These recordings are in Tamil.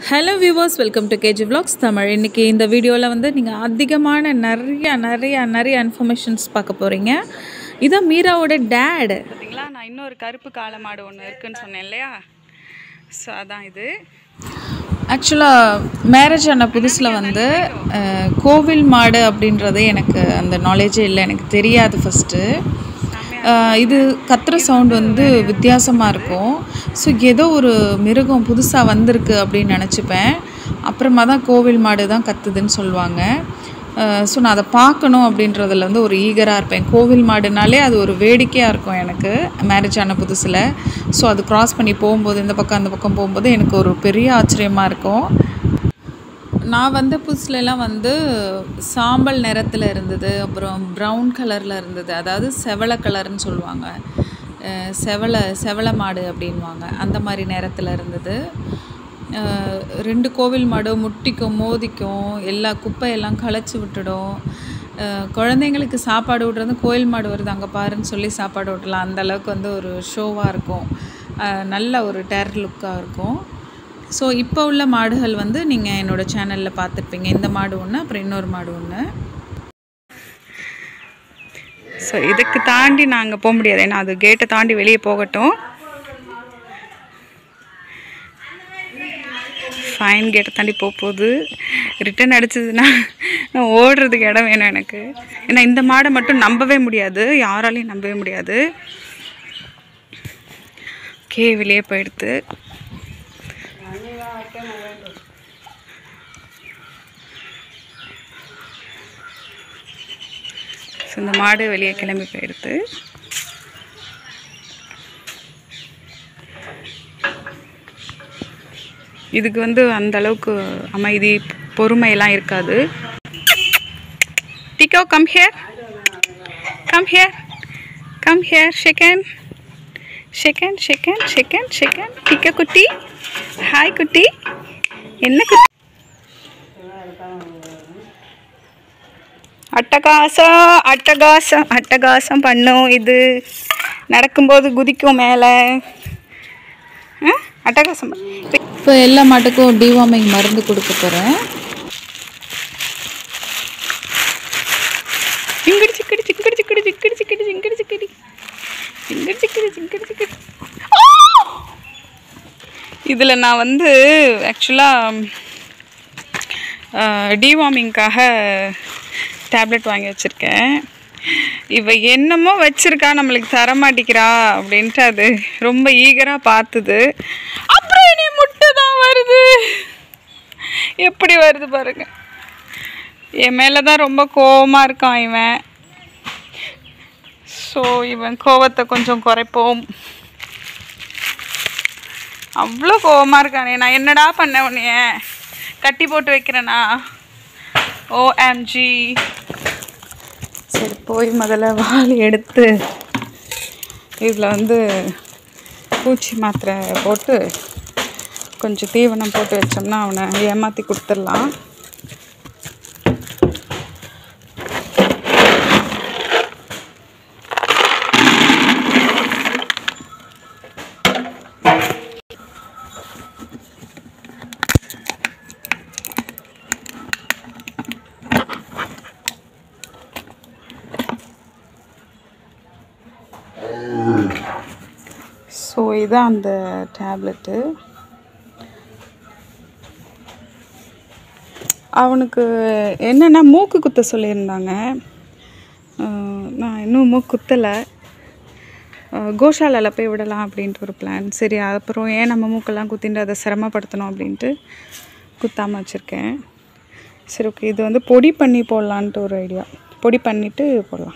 Hello viewers, welcome to KG Vlogs Tamil. இன்னைக்கு இந்த வீடியோல வந்து நீங்க அதிகமான நிறைய இன்ஃபர்மேஷன்ஸ் பார்க்க போறீங்க. இத மீராவோட டாட். பாத்தீங்களா நான் இன்னொரு கருப்பு காளை மாடு ஒன்னு இருக்குன்னு சொன்னேன் இல்லையா? சோ அதான் இது. ஆக்சுவலா மேரேஜ் ஆன புதுசுல வந்து கோவில் மாடு அப்படின்றது எனக்கு அந்த நாலேஜே இல்லை, எனக்கு தெரியாது ஃபர்ஸ்ட். இது கத்துற சவுண்ட் வந்து வித்தியாசமாக இருக்கும். ஸோ ஏதோ ஒரு மிருகம் புதுசாக வந்திருக்கு அப்படின்னு நினச்சிப்பேன். அப்புறமா தான் கோவில் மாடு தான் கத்துதுன்னு சொல்லுவாங்க. ஸோ நான் அதை பார்க்கணும் அப்படின்றதுல வந்து ஒரு ஈகராக இருப்பேன். கோவில் மாடுனாலே அது ஒரு வேடிக்கையாக இருக்கும் எனக்கு மேரேஜ் ஆன புதுசில். ஸோ அது க்ராஸ் பண்ணி போகும்போது இந்த பக்கம் அந்த பக்கம் போகும்போது எனக்கு ஒரு பெரிய ஆச்சரியமாக இருக்கும். நான் வந்த புதுசுலலாம் வந்து சாம்பல் நிறத்தில் இருந்தது, அப்புறம் ப்ரௌன் கலரில் இருந்தது, அதாவது செவலை கலர்னு சொல்லுவாங்க, செவலை மாடு அப்படின்வாங்க, அந்த மாதிரி நேரத்தில் இருந்தது. 2 கோவில் மாடு முட்டிக்கும் மோதிக்கும், எல்லா குப்பையெல்லாம் களைச்சி விட்டுடும். குழந்தைங்களுக்கு சாப்பாடு விட்றது கோயில் மாடு வருது அங்கே பாருன்னு சொல்லி சாப்பாடு விட்டலாம். அந்தளவுக்கு வந்து ஒரு ஷோவாக இருக்கும், நல்ல ஒரு டெர் லுக்காக இருக்கும். ஸோ இப்போ உள்ள மாடுகள் வந்து நீங்கள் என்னோடய சேனலில் பார்த்துருப்பீங்க. இந்த மாடு ஒன்று, அப்புறம் இன்னொரு மாடு ஒன்று. ஸோ இதுக்கு தாண்டி நாங்கள் போக முடியாது, ஏன்னா அது கேட்டை தாண்டி வெளியே போகட்டும். ஃபைன் கேட்டை தாண்டி போகுது. ரிட்டன் அடிச்சதுன்னா ஓடுறதுக்கு இடம் வேணும் எனக்கு. ஏன்னா இந்த மாடை மட்டும் நம்பவே முடியாது, யாராலையும் நம்பவே முடியாது. ஓகே, வெளியே போயிடுது. இந்த மாடு வெளியே கிளம்பி போயிடுது. இதுக்கு வந்து அந்த அளவுக்கு அமைதி பொறுமையெல்லாம் இருக்காது. டிகோ come here, come here, come here, shake hand shake hand shake hand shake hand shake hand. டிகோ குட்டி, ஹாய் குட்டி. என்ன குட்டி? அட்டகாசம் அட்டகாசம் அட்டகாசம் பண்ணும். இது நடக்கும்போது குதிக்கும் மேலே, அட்டகாசம். இப்போ எல்லா மாட்டுக்கும் டிவார்மிங் மருந்து கொடுக்க போகிறேன். சிங்கடி சிக்கடி சிக்கடி சிக்கடி சிக்கடி சிக்கடி சிங்கடி சிக்கடி சிங்கடி சிக்கடி சிங்கடி சிக்கடி. இதில் நான் வந்து ஆக்சுவலாக டிவார்மிங்காக டேப்லெட் வாங்கி வச்சுருக்கேன். இவ என்னமோ வச்சுருக்கா, நம்மளுக்கு தரமாட்டிக்கிறா அப்படின்ட்டு அது ரொம்ப ஈகராக பார்த்துது. அப்புறம் இனி முட்டை தான் வருது, எப்படி வருது பாருங்க. என் மேலே தான் ரொம்ப கோவமாக இருக்கான் இவன். ஸோ இவன் கோவத்தை கொஞ்சம் குறைப்போம். அவ்வளோ கோவமாக இருக்கானே, நான் என்னடா பண்ண உன்னைய கட்டி போட்டு வைக்கிறேனா? ஓஎம்ஜி. சரி, போய் முதல்ல வாளி எடுத்து இதில் வந்து பூச்சி மாத்திரை போட்டு கொஞ்சம் தீவனம் போட்டு வச்சோம்னா அவனை ஏமாற்றி கொடுத்துடலாம். ஸோ இதுதான் அந்த டேப்லெட்டு. அவனுக்கு என்னென்னா மூக்கு குத்த சொல்லியிருந்தாங்க. நான் இன்னும் மூக்கு குத்தலை. கோஷாலாவில் போய் விடலாம் அப்படின்ட்டு ஒரு பிளான். சரி, அப்புறம் ஏன் நம்ம மூக்கெல்லாம் குத்திட்டு அதை சிரமப்படுத்தணும் அப்படின்ட்டு குத்தாமல் வச்சுருக்கேன். சரி, ஓகே, இது வந்து பொடி பண்ணி போடலான்ட்டு ஒரு ஐடியா. பொடி பண்ணிவிட்டு போடலாம்.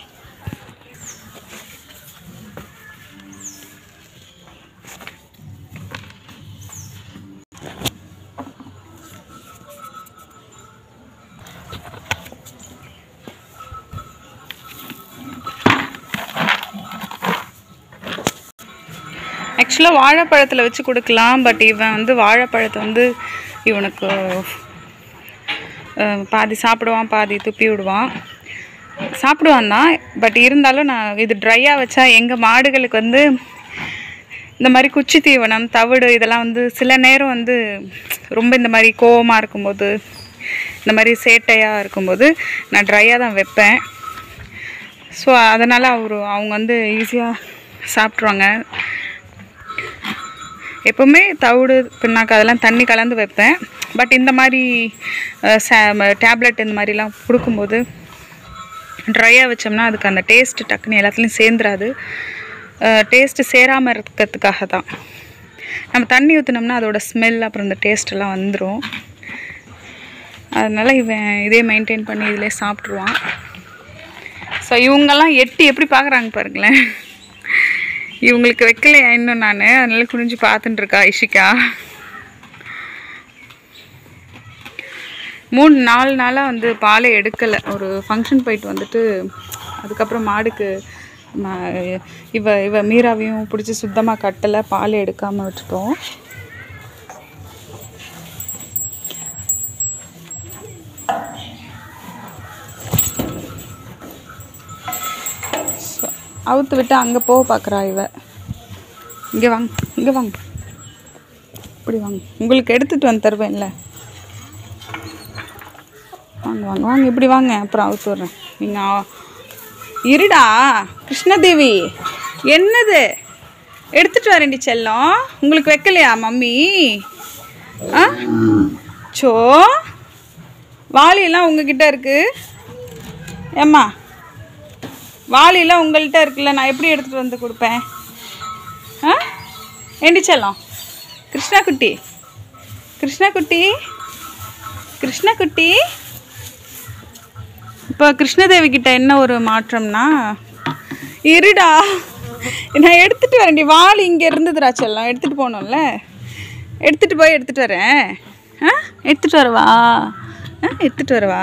ஆக்சுவலாக வாழைப்பழத்தில் வச்சு கொடுக்கலாம். பட் இவன் வந்து வாழைப்பழத்தை வந்து இவனுக்கு பாதி சாப்பிடுவான், பாதி துப்பி விடுவான். சாப்பிடுவான் தான், பட் இருந்தாலும் நான் இது ட்ரையாக வச்சா எங்கள் மாடுகளுக்கு வந்து இந்த மாதிரி குச்சி தீவனம், தவிடு இதெல்லாம் வந்து சில நேரம் வந்து ரொம்ப இந்த மாதிரி கோவமாக இருக்கும்போது, இந்த மாதிரி சேட்டையாக இருக்கும்போது நான் ட்ரையாக தான் வைப்பேன். ஸோ அதனால் அவங்க வந்து ஈஸியாக சாப்பிட்ருவாங்க. எப்போவுமே தவிடு பின்னாக்கு அதெல்லாம் தண்ணி கலந்து வைப்பேன். பட் இந்த மாதிரி டேப்லெட் இந்த மாதிரிலாம் கொடுக்கும்போது ட்ரையாக வச்சோம்னா அதுக்கு அந்த டேஸ்ட்டு டக்குன்னு எல்லாத்துலேயும் சேர்ந்துராது. டேஸ்ட்டு சேராமல் இருக்கிறதுக்காக தான். நம்ம தண்ணி ஊற்றினோம்னா அதோட ஸ்மெல் அப்புறம் இந்த டேஸ்ட்டெல்லாம் வந்துடும். அதனால் இவன் இதே மெயின்டைன் பண்ணி இதிலே சாப்பிட்ருவான். ஸோ இவங்கெல்லாம் எட்டி எப்படி பார்க்குறாங்க பாருங்களேன். இவங்களுக்கு வைக்கலையா இன்னும் நான், அதனால குனிஞ்சு பார்த்துட்டுருக்கா இஷிகா. 3-4 நாளாக வந்து பாலை எடுக்கலை. ஒரு ஃபங்க்ஷன் போயிட்டு வந்துட்டு அதுக்கப்புறம் மாடுக்கு இவ மீராவையும் பிடிச்சி சுத்தமாக கட்டலை, பால் எடுக்காமல் விட்டுட்டோம். அவுத்து விட்டு அங்கே போக பார்க்குறா இவ. இங்கே வாங்க, இங்கே வாங்க, இப்படி வாங்க, உங்களுக்கு எடுத்துகிட்டு வந்து தருவேன்ல. வாங்க வாங்க வாங்க, இப்படி வாங்க, அப்புறம் அவுத்து விட்றேன். நீங்கள் இருடா கிருஷ்ணதேவி, என்னது எடுத்துகிட்டு வரேன்டி செல்லம், உங்களுக்கு வைக்கலையா மம்மி? சோ வாளியெல்லாம் உங்ககிட்ட இருக்கு ஏம்மா, வாளியெல்லாம் உங்கள்கிட்ட இருக்குல்ல, நான் எப்படி எடுத்துகிட்டு வந்து கொடுப்பேன்? ஏண்டி செல்லம், கிருஷ்ணா குட்டி, கிருஷ்ணா குட்டி, கிருஷ்ணா குட்டி. இப்போ கிருஷ்ணதேவி கிட்ட என்ன ஒரு மாற்றம்னா, இருடா நான் எடுத்துகிட்டு வரேன்டி, வாளி இங்கே இருந்ததுடா செல்லம், எடுத்துகிட்டு போகணும்ல, எடுத்துகிட்டு போய் எடுத்துகிட்டு வரேன். எடுத்துகிட்டு வரவா? எடுத்துகிட்டு வரவா?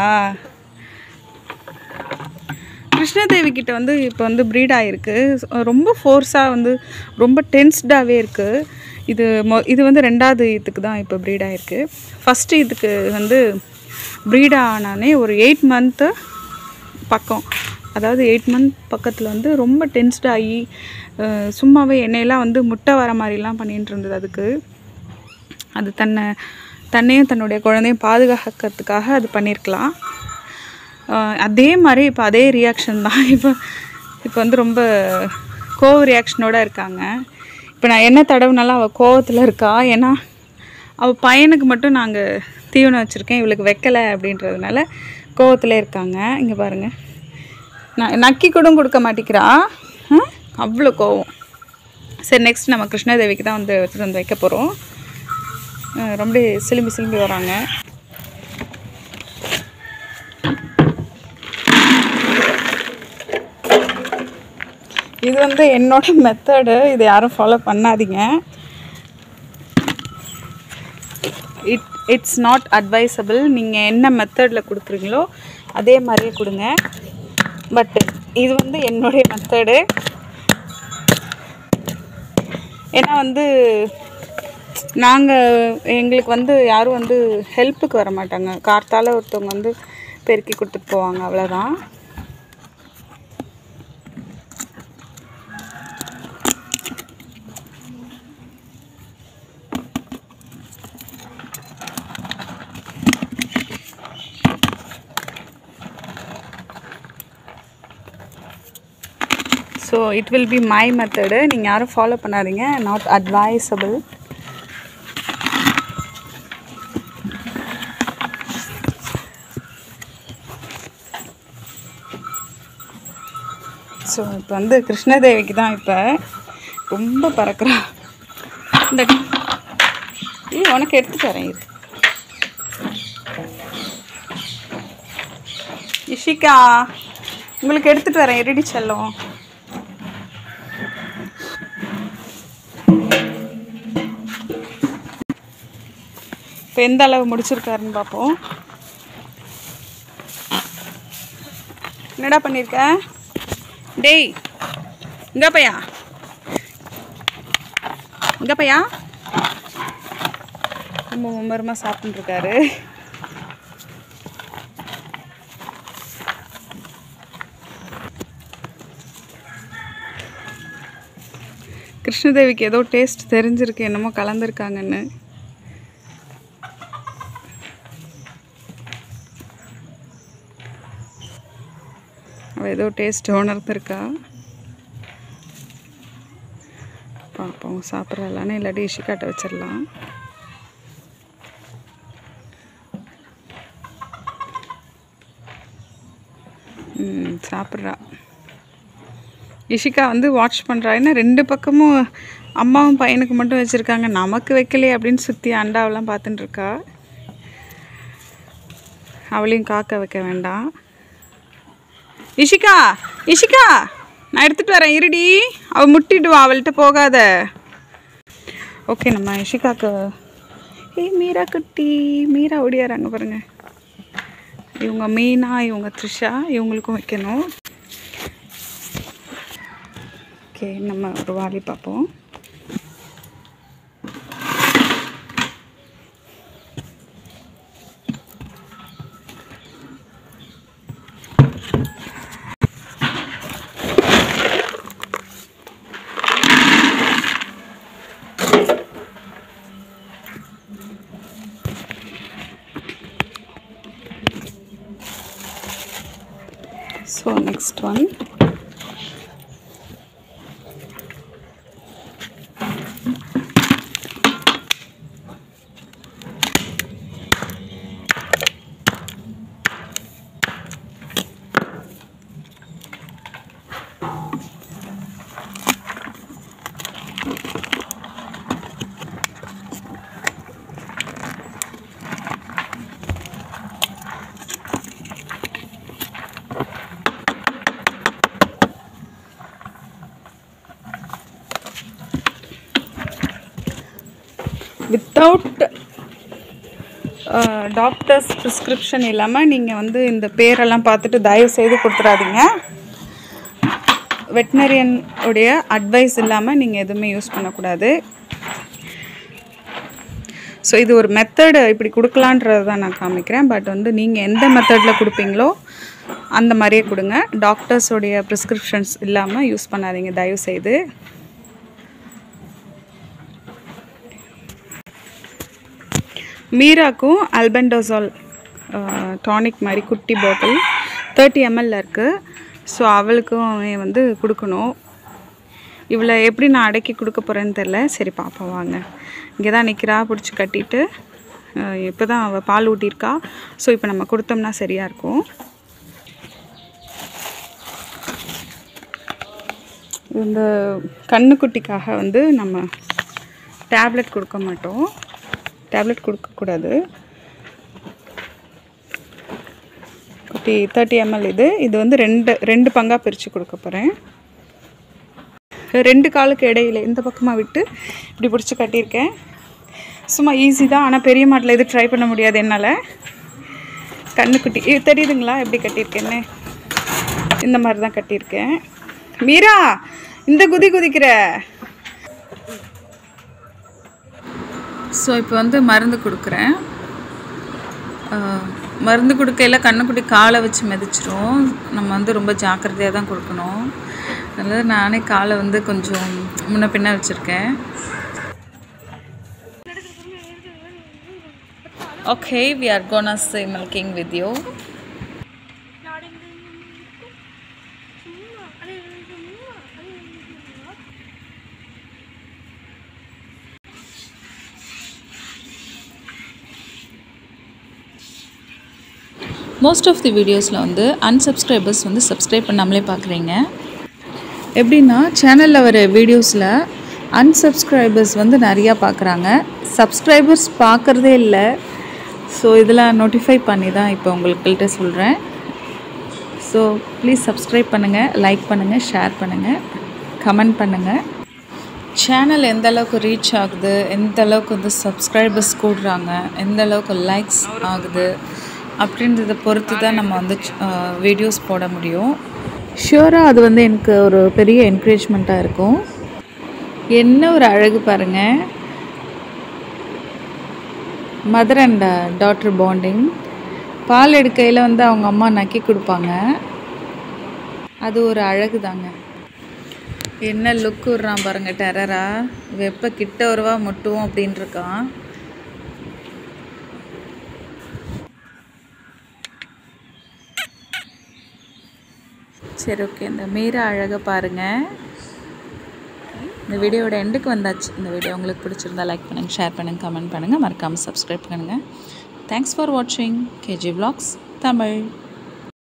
கிருஷ்ணதேவி கிட்ட வந்து இப்போ வந்து ப்ரீட் ஆகிருக்கு. ரொம்ப ஃபோர்ஸாக வந்து ரொம்ப டென்ஸ்டாகவே இருக்குது. இது வந்து 2வது இதுக்கு தான் இப்போ ப்ரீட் ஆகிருக்கு. ஃபஸ்ட்டு இதுக்கு வந்து ப்ரீட் ஆனானே ஒரு 8 மந்த்து பக்கம், அதாவது 8 மந்த் பக்கத்தில் வந்து ரொம்ப டென்ஸ்டாகி சும்மாவே எண்ணெயெல்லாம் வந்து முட்டை வர மாதிரிலாம் பண்ணிகிட்டு இருந்தது. அதுக்கு அது தன்னையும் தன்னுடைய குழந்தையும் பாதுகாக்கிறதுக்காக அது பண்ணியிருக்கலாம். அதே மாதிரி இப்போ அதே ரியாக்ஷன் தான். இப்போ வந்து ரொம்ப கோவ ரியாக்ஷனோடு இருக்காங்க. இப்போ நான் என்ன தடவுனாலும் அவள் கோவத்தில் இருக்கா. ஏன்னா அவள் பையனுக்கு மட்டும் நாங்கள் தீவனம் வச்சுருக்கேன், இவளுக்கு வைக்கலை அப்படின்றதுனால கோவத்தில் இருக்காங்க. இங்கே பாருங்கள், நான் நக்கி கூட கொடுக்க மாட்டேங்கிறா, அவ்வளோ கோவம். சரி, நெக்ஸ்ட் நம்ம கிருஷ்ணதேவிக்கு தான் வந்து எடுத்துகிட்டு வந்து வைக்க போகிறோம். ரொம்ப சிலும்பி வராங்க. இது வந்து என்னோட மெத்தடு, இதை யாரும் ஃபாலோ பண்ணாதீங்க. It's not advisable. நீங்கள் என்ன மெத்தடில் கொடுக்குறீங்களோ அதே மாதிரியே கொடுங்க. பட் இது வந்து என்னுடைய மெத்தடு. ஏன்னா வந்து எங்களுக்கு வந்து யாரும் வந்து ஹெல்ப்புக்கு வர மாட்டாங்க. கார்த்தால ஒருத்தவங்க வந்து பெருக்கி கொடுத்துட்டு போவாங்க, அவ்வளோதான். So it will be my method. நீங்கள் யாரும் ஃபாலோ பண்ணாதீங்க, நாட் அட்வைசபிள். ஸோ இப்போ வந்து கிருஷ்ணதேவிக்கு தான் இப்போ ரொம்ப பறக்கிறா. இந்த உனக்கு எடுத்துகிட்டு வரேன். இது இஷிகா, உங்களுக்கு எடுத்துகிட்டு வரேன், இருடி செல்லம். இப்போ எந்த அளவு முடிச்சிருக்காருன்னு பார்ப்போம். என்னடா பண்ணியிருக்க? டேய், இங்கே பையா, இங்கே பையா. ரொம்ப மும்மரமாக சாப்பிட்டுருக்காரு. விஷ்ணுதேவிக்கு ஏதோ டேஸ்ட் தெரிஞ்சிருக்கு, என்னமோ கலந்துருக்காங்கன்னு. அவள் ஏதோ டேஸ்ட் உணர்ந்துருக்கா. பார்ப்போம் சாப்பிட்றாளான்னு, இல்லாட்டி இஷிகாட்ட வச்சிடலாம். சாப்பிட்றா. இஷிகா வந்து வாட்ச் பண்ணுறா. ஏன்னா 2 பக்கமும் அம்மாவும் பையனுக்கு மட்டும் வச்சுருக்காங்க, நமக்கு வைக்கலையே அப்படின்னு சுற்றி அண்டாவெல்லாம் பார்த்துட்டுருக்கா. அவளையும் காக்க வைக்க வேண்டாம். இஷிகா இஷிகா நான் எடுத்துகிட்டு வரேன் இருடி, அவள் முட்டிடுவா, அவள்கிட்ட போகாத. ஓகே, நம்ம இஷிகாக்கு மீரா குட்டி, மீரா ஓடியாராங்க பாருங்க. இவங்க மீனா, இவங்க த்ரிஷா, இவங்களுக்கும் வைக்கணும். ஓகே, நம்ம ஒரு வாலி பார்ப்போம். So next one, without doctor's prescription இல்லாமல் நீங்கள் வந்து இந்த பேரெல்லாம் பார்த்துட்டு தயவு செய்து கொடுத்துடாதீங்க. வெட்டினரியன் உடைய அட்வைஸ் இல்லாமல் நீங்கள் எதுவுமே யூஸ் பண்ணக்கூடாது. ஸோ இது ஒரு மெத்தடு, இப்படி கொடுக்கலான்றது தான் நான் காமிக்கிறேன். பட் வந்து நீங்கள் எந்த மெத்தடில் கொடுப்பீங்களோ அந்த மாதிரியே கொடுங்க. டாக்டர்ஸோடைய ப்ரிஸ்கிரிப்ஷன்ஸ் இல்லாமல் யூஸ் பண்ணாதீங்க தயவு செய்து. மீராக்கும் ஆல்பெண்டோசால் டானிக் மாதிரி குட்டி பாட்டில் 30 ml இருக்குது. ஸோ அவளுக்கும் வந்து கொடுக்கணும். இவளை எப்படி நான் அடக்கி கொடுக்க போகிறேன்னு தெரில. சரி பாப்பா வாங்க, இங்கே தான் நிற்கிறா, பிடிச்சி கட்டிட்டு. இப்போ தான் அவள் பால் ஊட்டியிருக்கா. ஸோ இப்போ நம்ம கொடுத்தோம்னா சரியாக இருக்கும். இந்த கண்ணுக்குட்டிக்காக வந்து நம்ம டேப்லெட் கொடுக்க மாட்டோம், டேப்லெட் கொடுக்கக்கூடாது. குட்டி 30 ml இது வந்து ரெண்டு பங்காக பிரித்து கொடுக்க போகிறேன். 2 காலுக்கு இடையில இந்த பக்கமாக விட்டு இப்படி பிடிச்சி கட்டியிருக்கேன். சும்மா ஈஸி தான், ஆனால் பெரிய மாட்டில் இது ட்ரை பண்ண முடியாது என்னால். கண்ணுக்குட்டி தெரியுதுங்களா எப்படி கட்டியிருக்கேன்னு? இந்த மாதிரி தான் கட்டியிருக்கேன். மீரா இந்த குதிக்கிற. ஸோ இப்போ வந்து மருந்து கொடுக்குறேன். மருந்து கொடுக்கையில் கண்ணுக்குட்டி காலை வச்சு மிதிச்சிரும். நம்ம வந்து ரொம்ப ஜாக்கிரதையாக தான் கொடுக்கணும். அதனால் நானே காலை வந்து கொஞ்சம் முன்ன பின்ன வச்சுருக்கேன். Okay, we are gonna say milking video. Most of the வீடியோஸில் வந்து அன்சப்ஸ்கிரைபர்ஸ் வந்து சப்ஸ்கிரைப் பண்ணாமலே பார்க்குறீங்க. எப்படின்னா சேனலில் வர வீடியோஸில் அன்சப்ஸ்கிரைபர்ஸ் வந்து நிறையா பார்க்குறாங்க, சப்ஸ்கிரைபர்ஸ் பார்க்குறதே இல்லை. ஸோ இதெல்லாம் நோட்டிஃபை பண்ணி தான் இப்போ உங்கள்கிட்ட சொல்கிறேன். ஸோ ப்ளீஸ் சப்ஸ்கிரைப் பண்ணுங்கள், லைக் பண்ணுங்கள், ஷேர் பண்ணுங்கள், கமெண்ட் பண்ணுங்கள். சேனல் எந்த அளவுக்கு ரீச் ஆகுது, எந்த அளவுக்கு வந்து சப்ஸ்கிரைபர்ஸ் கூடுறாங்க, எந்த அளவுக்கு லைக்ஸ் ஆகுது அப்படின்றத பொறுத்து தான் நம்ம வந்து வீடியோஸ் போட முடியும். ஷியூராக அது வந்து எனக்கு ஒரு பெரிய என்கரேஜ்மெண்ட்டாக இருக்கும். என்ன ஒரு அழகு பாருங்கள், மதர் அண்ட் டாட்டர் பாண்டிங். பால் எடுக்கையில் வந்து அவங்க அம்மா நக்கி கொடுப்பாங்க, அது ஒரு அழகு தாங்க. என்ன லுக் விட்றான் பாருங்க டெரரா. வெப்ப கிட்ட வருவா முட்டுவோம் அப்படின்னு இருக்கான். சரி ஓகே, இந்த மீரா அழகை பாருங்கள். இந்த வீடியோவோட எண்டுக்கு வந்தாச்சு. இந்த வீடியோ உங்களுக்கு பிடிச்சிருந்தா லைக் பண்ணுங்கள், ஷேர் பண்ணுங்கள், கமெண்ட் பண்ணுங்கள், மறக்காமல் சப்ஸ்கிரைப் பண்ணுங்கள். தேங்க்ஸ் ஃபார் வாட்சிங் கேஜி விலாக்ஸ் தமிழ்.